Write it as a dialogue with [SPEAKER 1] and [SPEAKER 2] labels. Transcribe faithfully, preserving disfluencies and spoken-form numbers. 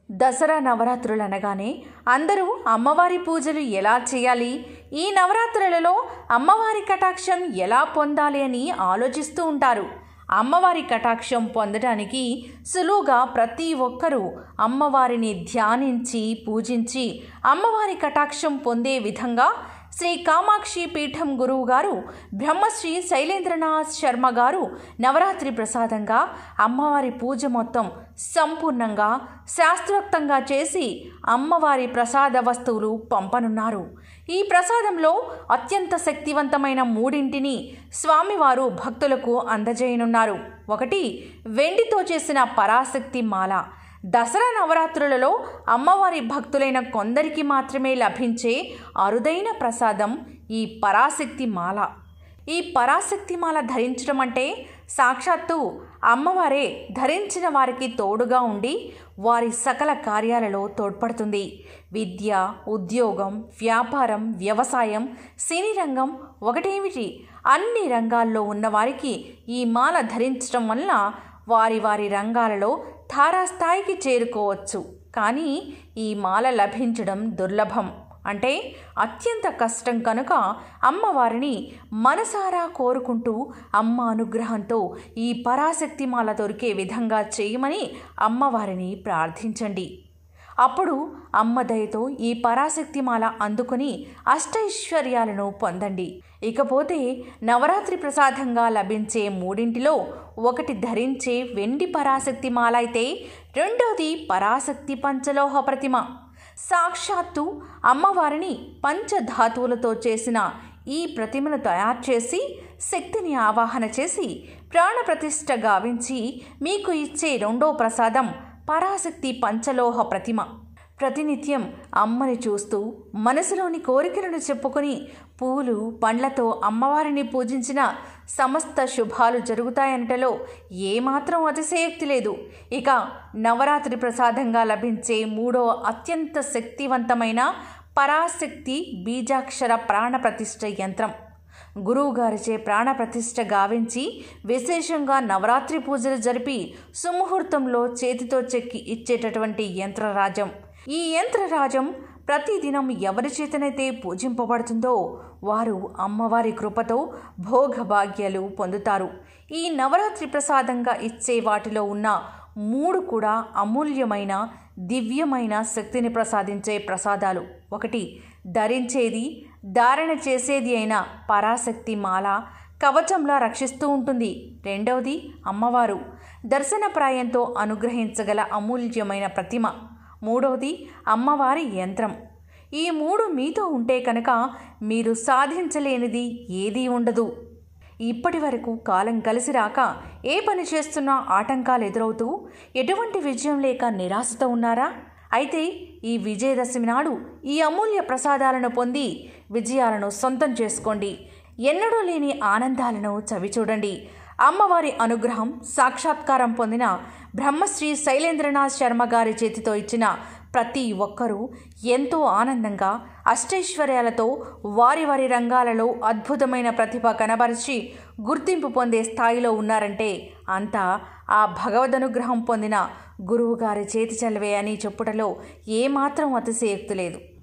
[SPEAKER 1] దసరా నవరాత్రులు అనగానే అందరూ అమ్మవారి పూజలు ఎలా చేయాలి, ఈ నవరాత్రులలో అమ్మవారి కటాక్షం ఎలా పొందాలి అని ఆలోచిస్తూ ఉంటారు. అమ్మవారి కటాక్షం పొందడానికి సులువుగా ప్రతి ఒక్కరూ అమ్మవారిని ధ్యానించి పూజించి అమ్మవారి కటాక్షం పొందే విధంగా శ్రీ కామాక్షి పీఠం గురువు గారు బ్రహ్మశ్రీ శైలేంద్రనాథ్ శర్మ గారు నవరాత్రి ప్రసాదంగా అమ్మవారి పూజ మొత్తం సంపూర్ణంగా శాస్త్రోక్తంగా చేసి అమ్మవారి ప్రసాద వస్తువులు పంపనున్నారు. ఈ ప్రసాదంలో అత్యంత శక్తివంతమైన మూడింటిని స్వామివారు భక్తులకు అందజేయనున్నారు. ఒకటి, వెండితో చేసిన పరాశక్తి మాల. దసరా నవరాత్రులలో అమ్మవారి భక్తులైన కొందరికి మాత్రమే లభించే అరుదైన ప్రసాదం ఈ పరాశక్తి మాల. ఈ పరాశక్తి మాల ధరించడం అంటే సాక్షాత్తు అమ్మవారే ధరించిన వారికి తోడుగా ఉండి వారి సకల కార్యాలలో తోడ్పడుతుంది. విద్య, ఉద్యోగం, వ్యాపారం, వ్యవసాయం, సినీ రంగం ఒకటేమిటి, అన్ని రంగాల్లో ఉన్నవారికి ఈ మాల ధరించడం వల్ల వారి వారి రంగాలలో తారాస్థాయికి చేరుకోవచ్చు. కానీ ఈ మాల లభించడం దుర్లభం, అంటే అత్యంత కష్టం. కనుక అమ్మవారిని మనసారా కోరుకుంటూ అమ్మ అనుగ్రహంతో ఈ పరాశక్తి మాల దొరికే విధంగా చేయమని అమ్మవారిని ప్రార్థించండి. అప్పుడు అమ్మ దయతో ఈ పరాశక్తి మాల అందుకుని అష్టైశ్వర్యాలను పొందండి. ఇకపోతే నవరాత్రి ప్రసాదంగా లభించే మూడింటిలో ఒకటి ధరించే వెండి పరాశక్తి మాల అయితే, రెండోది పరాశక్తి పంచలోహ ప్రతిమ. సాక్షాత్తు అమ్మవారిని పంచధాతువులతో చేసిన ఈ ప్రతిమను తయారు చేసి శక్తిని ఆవాహన చేసి ప్రాణప్రతిష్ఠ గావించి మీకు ఇచ్చే రెండో ప్రసాదం పరాశక్తి పంచలోహ ప్రతిమ. ప్రతినిత్యం అమ్మని చూస్తూ మనసులోని కోరికలను చెప్పుకొని పూలు పండ్లతో అమ్మవారిని పూజించిన సమస్త శుభాలు జరుగుతాయనటలో ఏమాత్రం అతిశయోక్తి లేదు. ఇక నవరాత్రి ప్రసాదంగా లభించే మూడో అత్యంత శక్తివంతమైన పరాశక్తి బీజాక్షర ప్రాణప్రతిష్ఠ యంత్రం. గురువుగారిచే ప్రాణప్రతిష్ఠ గావించి విశేషంగా నవరాత్రి పూజలు జరిపి సుముహూర్తంలో చేతితో చెక్కి ఇచ్చేటటువంటి యంత్రరాజం. ఈ యంత్రరాజం ప్రతిదినం ఎవరి చేతనైతే పూజింపబడుతుందో వారు అమ్మవారి కృపతో భోగభాగ్యాలు పొందుతారు. ఈ నవరాత్రి ప్రసాదంగా ఇచ్చే వాటిలో ఉన్న మూడు కూడా అమూల్యమైన దివ్యమైన శక్తిని ప్రసాదించే ప్రసాదాలు. ఒకటి, ధరించేది ధారణ చేసేది అయిన పరాశక్తి మాల కవచంలా రక్షిస్తూ ఉంటుంది. రెండవది, అమ్మవారు దర్శనప్రాయంతో అనుగ్రహించగల అమూల్యమైన ప్రతిమ. మూడవది, అమ్మవారి యంత్రం. ఈ మూడు మీతో ఉంటే కనుక మీరు సాధించలేనిది ఏదీ ఉండదు. ఇప్పటి వరకు కాలం కలిసి రాక ఏ పని చేస్తున్నా ఆటంకాలు ఎదురవుతూ ఎటువంటి విజయం లేక నిరాశతో ఉన్నారా? అయితే ఈ విజయదశమి నాడు ఈ అమూల్య ప్రసాదాలను పొంది విజయాలను సొంతం చేసుకోండి. ఎన్నడూ లేని ఆనందాలను చవిచూడండి. అమ్మవారి అనుగ్రహం సాక్షాత్కారం పొందిన బ్రహ్మశ్రీ శైలేంద్రనాథ్ శర్మ గారి చేతితో ఇచ్చిన ప్రతి ఒక్కరూ ఎంతో ఆనందంగా అష్టైశ్వర్యాలతో వారి వారి రంగాలలో అద్భుతమైన ప్రతిభ కనబరిచి గుర్తింపు పొందే స్థాయిలో ఉన్నారంటే అంతా ఆ భగవదనుగ్రహం పొందిన గురువుగారి చేతి చలవే అని చెప్పుటలో ఏమాత్రం అతిశయోక్తి లేదు.